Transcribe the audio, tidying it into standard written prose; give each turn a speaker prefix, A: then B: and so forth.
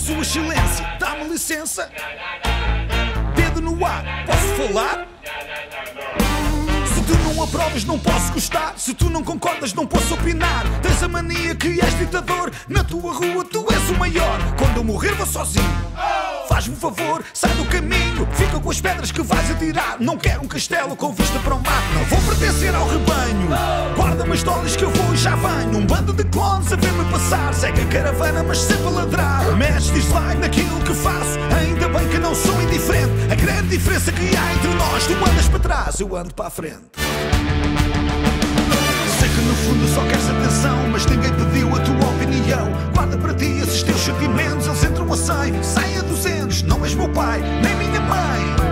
A: Sua Excelência, dá-me licença. Dedo no ar, posso falar? Se tu não aprovas, não posso gostar. Se tu não concordas, não posso opinar. Tens a mania que és ditador. Na tua rua tu és o maior. Quando eu morrer vou sozinho. Faz-me um favor, sai do caminho. Fica com as pedras que vais atirar. Não quero um castelo com vista para o mar. Não vou pertencer ao rebanho. Guarda-me as dólares que eu vou e já venho. Um bando de clones a ver-me passar. Segue a caravana mas sempre a ladrar. Metes dislike naquilo que faço. Ainda bem que não sou indiferente. A grande diferença que há entre nós: tu andas para trás, eu ando para a frente. Sei que no fundo só queres atenção, mas ninguém pediu a tua opinião. Guarda para ti esses teus sentimentos. Eles entram a 100, saem a 200. Não és meu pai, nem minha mãe.